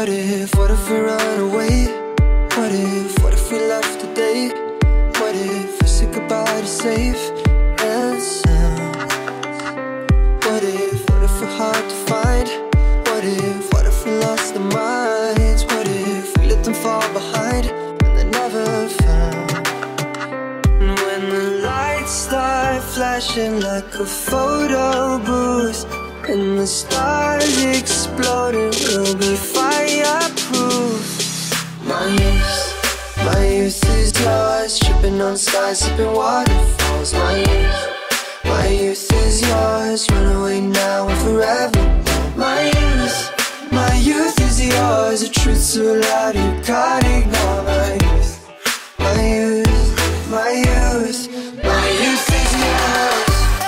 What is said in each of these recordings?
What if we run away? What if we left today? What if we said goodbye to safe and sound? What if we're hard to find? What if we lost our minds? What if we let them fall behind and they're never found? And when the lights start flashing like a photo booth and the stars exploding, we'll be fireproof. My youth is yours, tripping on skies, sipping waterfalls. My youth is yours, run away now and forever. My youth is yours, the truth so loud you can't ignore. My youth, my youth, my youth is yours.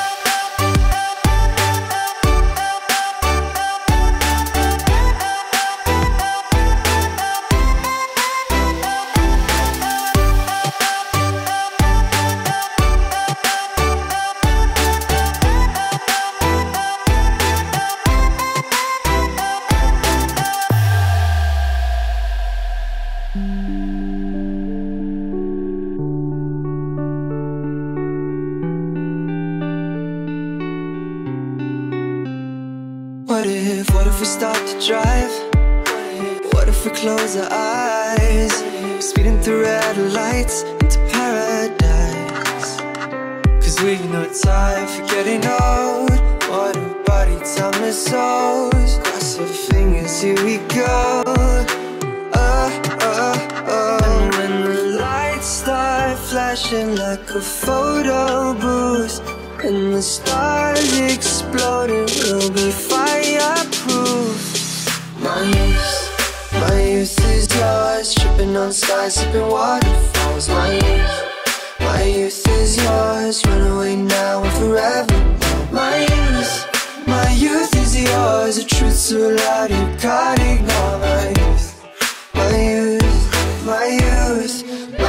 What if we start to drive? What if we close our eyes? Speeding through red lights into paradise. Cause we know time for getting old. What a body, time is souls. Cross our fingers, here we go. And when the lights start flashing like a photo booth and the stars exploding, we'll be fireproof. My youth is yours, tripping on skies, sipping waterfalls. My youth is yours, run away now and forever. My youth is yours, the truth so loud you can't ignore. My youth, my youth, my youth.